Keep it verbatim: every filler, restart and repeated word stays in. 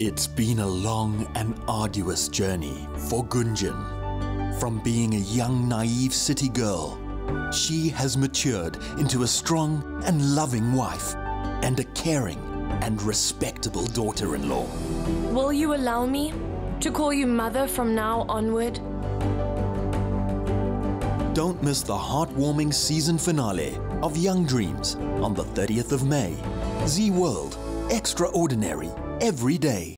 It's been a long and arduous journey for Gunjan. From being a young, naive city girl, she has matured into a strong and loving wife and a caring and respectable daughter-in-law. Will you allow me to call you mother from now onward? Don't miss the heartwarming season finale of Young Dreams on the thirtieth of May. Z World. Extraordinary every day.